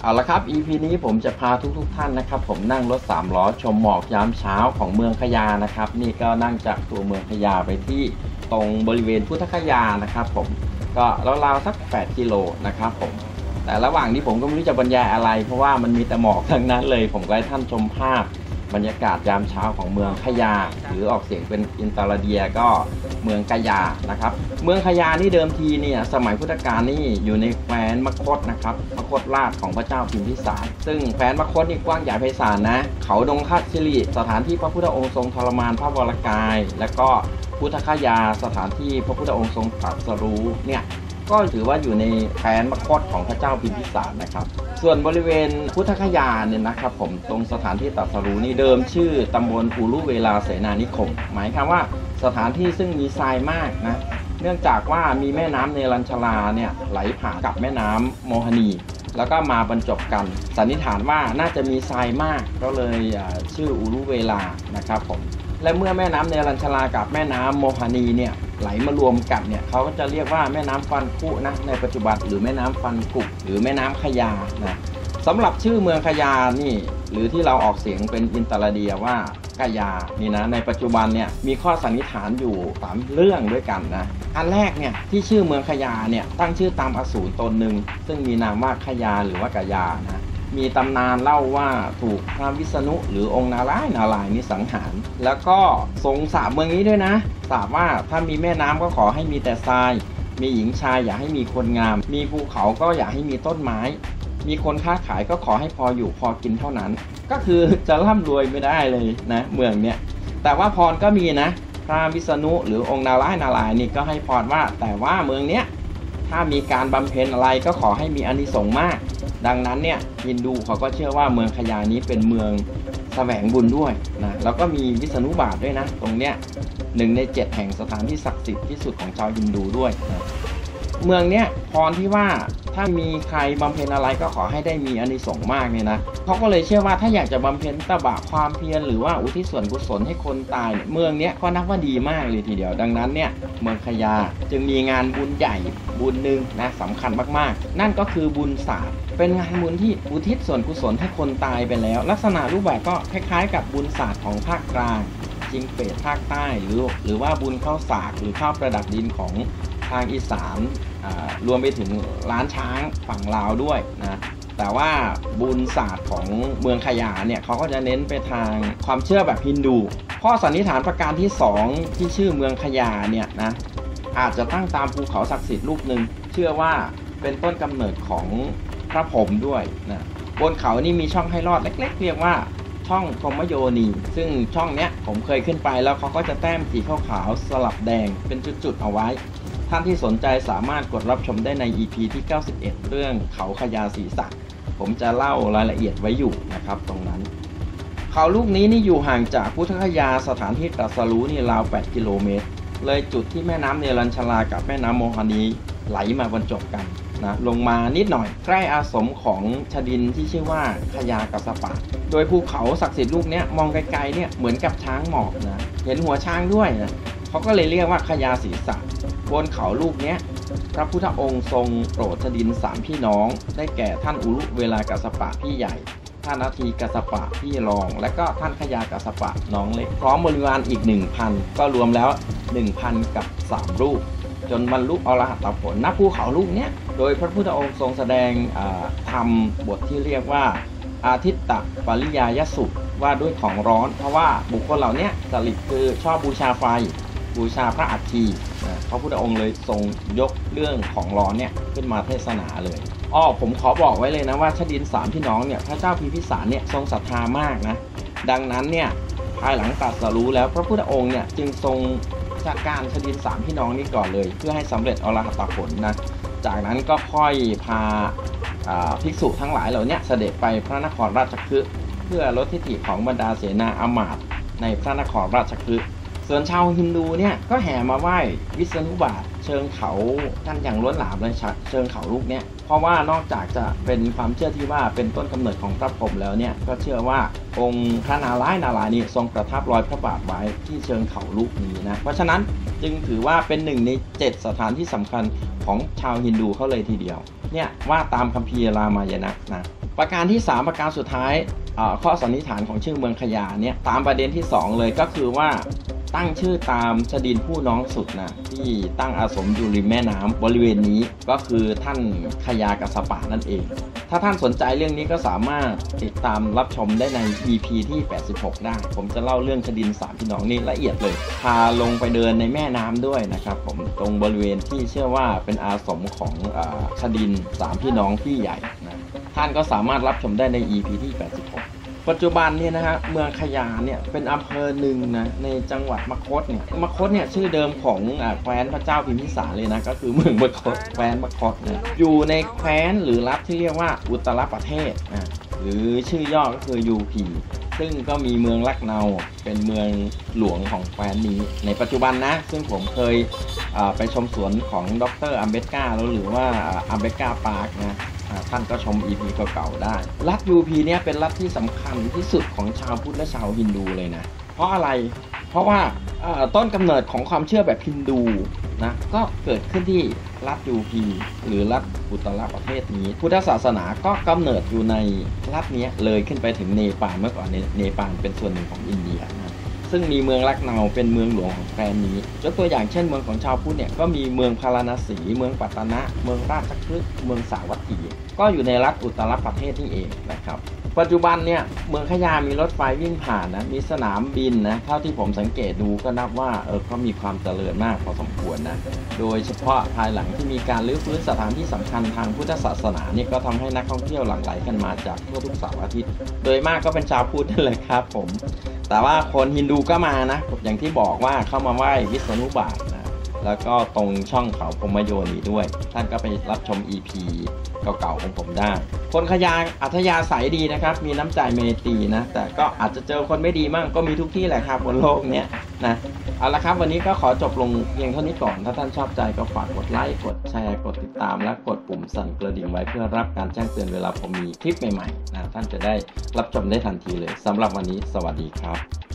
เอาละครับ EP นี้ผมจะพาทุกท่านนะครับผมนั่งรถ3ล้อชมหมอกยามเช้าของเมืองขยานะครับนี่ก็นั่งจากตัวเมืองขยาไปที่ตรงบริเวณพุทธคยานะครับผมก็ราวๆสัก8กิโลนะครับผมแต่ระหว่างนี้ผมก็ไม่รู้จะบรรยายอะไรเพราะว่ามันมีแต่หมอกทั้งนั้นเลยผมก็ให้ท่านชมภาพบรรยากาศยามเช้าของเมืองขยาหรือออกเสียงเป็นอินตาราเดียก็เมืองขยานะครับเมืองขยานี่เดิมทีเนี่ยสมัยพุทธกาลนี่อยู่ในแคว้นมคธนะครับมคธราชของพระเจ้าพิมพิสารซึ่งแคว้นมคธนี่กว้างใหญ่ไพศาลนะเขาดงคัสิริสถานที่พระพุทธองค์ทรงทรมานพระวรกายและก็พุทธคยาสถานที่พระพุทธองค์ทรงตรัสรู้เนี่ยก็ถือว่าอยู่ในแคว้นมคธของพระเจ้าพิมพิสารนะครับส่วนบริเวณพุทธคยาเนี่ยนะครับผมตรงสถานที่ตรัสรู้นี่เดิมชื่อตำบลปูรุเวลาเสนานิคมหมายความว่าสถานที่ซึ่งมีทรายมากนะเนื่องจากว่ามีแม่น้ำเนรัญชลาเนี่ยไหลผ่านกับแม่น้ำโมหนีแล้วก็มาบรรจบกันสันนิษฐานว่าน่าจะมีทรายมากก็เลยชื่ออุรุเวลานะครับผมและเมื่อแม่น้ำเนรัญชลากับแม่น้ำโมหนีเนี่ยไหลมารวมกันเนี่ยเขาก็จะเรียกว่าแม่น้ำฟันคุนะในปัจจุบันหรือแม่น้ำฟันกุกหรือแม่น้ำขยานะสำหรับชื่อเมืองขยานี่หรือที่เราออกเสียงเป็นอินตาราเดียว่าขยานี่นะในปัจจุบันเนี่ยมีข้อสันนิษฐานอยู่3เรื่องด้วยกันนะอันแรกเนี่ยที่ชื่อเมืองขยาเนี่ยตั้งชื่อตามอสูรตนหนึ่งซึ่งมีนามว่าขยาหรือว่ากยานะมีตำนานเล่าว่าถูกพระวิษณุหรือองค์นารายณ์นี่สังหารแล้วก็ทรงสาปเมืองนี้ด้วยนะสาปว่าถ้ามีแม่น้ำก็ขอให้มีแต่ทรายมีหญิงชายอย่าให้มีคนงามมีภูเขาก็อย่าให้มีต้นไม้มีคนค้าขายก็ขอให้พออยู่พอกินเท่านั้นก็คือจะร่ำรวยไม่ได้เลยนะเมืองเนี้ยแต่ว่าพรก็มีนะพระวิษณุหรือองค์นารายณ์นี่ก็ให้พรว่าแต่ว่าเมืองเนี้ยถ้ามีการบำเพ็ญอะไรก็ขอให้มีอานิสงส์มากดังนั้นเนี่ยฮินดูเขาก็เชื่อว่าเมืองขยานี้เป็นเมืองแสวงบุญด้วยนะแล้วก็มีวิษณุบาทด้วยนะตรงเนี้ย1 ใน 7แห่งสถานที่ศักดิ์สิทธิ์ที่สุดของชาวฮินดูด้วยนะเมืองเนี้ยพรที่ว่าถ้ามีใครบำเพ็ญอะไรก็ขอให้ได้มีอานิสงส์มากเนี่ยนะเขาก็เลยเชื่อว่าถ้าอยากจะบำเพ็ญตบะความเพียรหรือว่าอุทิศส่วนกุศลให้คนตายเนี่ยเมืองเนี้ยก็นับว่าดีมากเลยทีเดียวดังนั้นเนี่ยเมืองขยาจึงมีงานบุญใหญ่บุญหนึ่งนะสำคัญมากๆนั่นก็คือบุญศาสตร์เป็นงานบุญที่อุทิศส่วนกุศลให้คนตายไปแล้วลักษณะรูปแบบก็คล้ายๆกับบุญศาสตร์ของภาคกลางจิงเปตภาคใต้หรือว่าบุญข้าวสากหรือข้าวประดับดินของทางอีสานรวมไปถึงล้านช้างฝั่งลาวด้วยนะแต่ว่าบุญศาสตร์ของเมืองขยาเนี่ยเขาก็จะเน้นไปทางความเชื่อแบบฮินดูข้อสันนิษฐานประการที่2ที่ชื่อเมืองขยาเนี่ยนะอาจจะตั้งตามภูเขาศักดิ์สิทธิ์ลูกหนึ่งเชื่อว่าเป็นต้นกำเนิดของพระพรหมด้วยนะบนเขานี่มีช่องให้รอดเล็กๆเรียกว่าช่องพรหมโยนีซึ่งช่องเนี้ยผมเคยขึ้นไปแล้วเขาก็จะแต้มสีขาวๆสลับแดงเป็นจุดๆเอาไว้ท่านที่สนใจสามารถกดรับชมได้ใน EP ที่91เรื่องเขาขยาศรีสักผมจะเล่ารายละเอียดไว้อยู่นะครับตรงนั้นเขาลูกนี้นี่อยู่ห่างจากพุทธคยาสถานที่ตรัสรู้นี่ราว8กิโลเมตรเลยจุดที่แม่น้ำเนรัญชลากับแม่น้ำโมหนีไหลมาบรรจบกันนะลงมานิดหน่อยใกล้อาสมของชดินที่ชื่อว่าขยากัสสปะโดยภูเขาศักดิ์สิทธิ์ลูกนี้มองไกลๆเนี่ยเหมือนกับช้างหมอบนะเห็นหัวช้างด้วยนะเขาก็เลยเรียกว่าขยาศรีสักบนเขาลูกนี้พระพุทธองค์ทรงโปรดชดิน3พี่น้องได้แก่ท่านอุรุเวลากัสสปะพี่ใหญ่ท่านนาทีกัสสปะพี่รองและก็ท่านขยากัสสปะน้องเล็กพร้อมบริวารอีก 1,000 ก็รวมแล้ว 1,000 กับ3รูปจนบรรลุอรหัตผลณภูเขาลูกนี้โดยพระพุทธองค์ทรงแสดงธรรมบทที่เรียกว่าอาทิตตปริยายสุว่าด้วยของร้อนเพราะว่าบุคคลเหล่านี้จริตคือชอบบูชาไฟบูชาพระอัฐิพระพุทธองค์เลยทรงยกเรื่องของร้อนเนี่ยขึ้นมาเทศนาเลยผมขอบอกไว้เลยนะว่าชดิน3พี่น้องเนี่ยพระเจ้าพิมพิสารเนี่ยทรงศรัทธามากนะดังนั้นเนี่ยภายหลังตรัสรู้แล้วพระพุทธองค์เนี่ยจึงทรงจัดการชดิน3พี่น้องนี้ก่อนเลยเพื่อให้สำเร็จอรหัตผลนะจากนั้นก็ค่อยพาภิกษุทั้งหลายเหล่านี้เสด็จไปพระนครราชคฤห์เพื่อลดทิฐิของบรรดาเสนาอมาตย์ในพระนครราชคฤห์ส่วนชาวฮินดูเนี่ยก็แห่มาไหว้วิษณุบาทเชิงเขากันอย่างล้นหลามเลยเชิงเขาลูกเนี้ยเพราะว่านอกจากจะเป็นความเชื่อที่ว่าเป็นต้นกำเนิดของพระพรหมแล้วเนี่ยก็เชื่อว่าองค์พระนารายณ์นี่ทรงประทับรอยพระบาทไว้ที่เชิงเขาลูกนี้นะเพราะฉะนั้นจึงถือว่าเป็น1 ใน 7สถานที่สำคัญของชาวฮินดูเขาเลยทีเดียวเนี่ยว่าตามคัมภีร์รามายณะนะประการที่3ประการสุดท้ายข้อสันนิษฐานของชื่อเมืองขยาเนี่ยตามประเด็นที่2เลยก็คือว่าตั้งชื่อตามสดินผู้น้องสุดนะที่ตั้งอาสมอยู่ริมแม่น้ำบริเวณนี้ก็คือท่านขยากัสสปะนั่นเองถ้าท่านสนใจเรื่องนี้ก็สามารถติดตามรับชมได้ใน EP ที่86ได้ผมจะเล่าเรื่องสดิน3พี่น้องนี่ละเอียดเลยพาลงไปเดินในแม่น้ำด้วยนะครับผมตรงบริเวณที่เชื่อว่าเป็นอาสมของสดิน3พี่น้องพี่ใหญ่นะท่านก็สามารถรับชมได้ใน EP ที่86ปัจจุบันเนี่ยนะฮะเมืองขยาเนี่ยเป็นอำเภอหนึ่งนะในจังหวัดมคธเนี่ยชื่อเดิมของแคว้นพระเจ้าพิมพิสารเลยนะก็คือเมืองมคธแคว้นมคธนะอยู่ในแคว้นหรือรัฐที่เรียกว่าอุตรประเทศหรือชื่อย่อก็คือ UP ซึ่งก็มีเมืองลักเนาเป็นเมืองหลวงของแคว้นนี้ในปัจจุบันนะซึ่งผมเคยไปชมสวนของดร.อัมเบตกาแล้วหรือว่าอัมเบตกาปาร์คนะท่านก็ชม EP เก่าๆได้รัฐ UP เนี่ยเป็นรัฐที่สำคัญที่สุดของชาวพุทธและชาวฮินดูเลยนะเพราะอะไรเพราะว่าต้นกำเนิดของความเชื่อแบบฮินดูนะก็เกิดขึ้นที่รัฐ UP หรือรัฐอุตรประเทศนี้พุทธศาสนาก็กำเนิดอยู่ในรัฐนี้เลยขึ้นไปถึงเนปาลเมื่อก่อนเนปาลเป็นส่วนหนึ่งของอินเดียนะซึ่งมีเมืองลักเนาเป็นเมืองหลวงของแคว้นนี้ยกตัวอย่างเช่นเมืองของชาวพุทธเนี่ยก็มีเมืองพาราณสีเมืองปัตตนะเมืองราชคฤห์เมืองสาวัตถีก็อยู่ในรัฐอุตรประเทศนี่เองนะครับปัจจุบันเนี่ยเมืองขยามีรถไฟวิ่งผ่านนะมีสนามบินนะเท่าที่ผมสังเกตดูก็นับว่าเขามีความเจริญมากพอสมควรนะโดยเฉพาะภายหลังที่มีการรื้อฟื้นสถานที่สำคัญทางพุทธศาสนานี่ก็ทำให้นักท่องเที่ยวหลั่งไหลกันมาจากทั่วทุกเสาร์อาทิตย์โดยมากก็เป็นชาวพุทธนั่นแหละครับผมแต่ว่าคนฮินดูก็มานะอย่างที่บอกว่าเข้ามาไหว้วิษณุบาทนะแล้วก็ตรงช่องเขาพรหมโยนีด้วยท่านก็ไปรับชม EP เก่าๆของผมได้คนขยาอัธยาศัยดีนะครับมีน้ำใจเมตรีนะแต่ก็อาจจะเจอคนไม่ดีมั่งก็มีทุกที่แหละครับบนโลกเนี้ยนะเอาละครับวันนี้ก็ขอจบลงเพียงเท่านี้ก่อนถ้าท่านชอบใจก็ฝากกดไลค์กดแชร์กดติดตามและกดปุ่มสั่นกระดิ่งไว้เพื่อรับการแจ้งเตือนเวลาผมมีคลิปใหม่ๆนะท่านจะได้รับชมได้ทันทีเลยสำหรับวันนี้สวัสดีครับ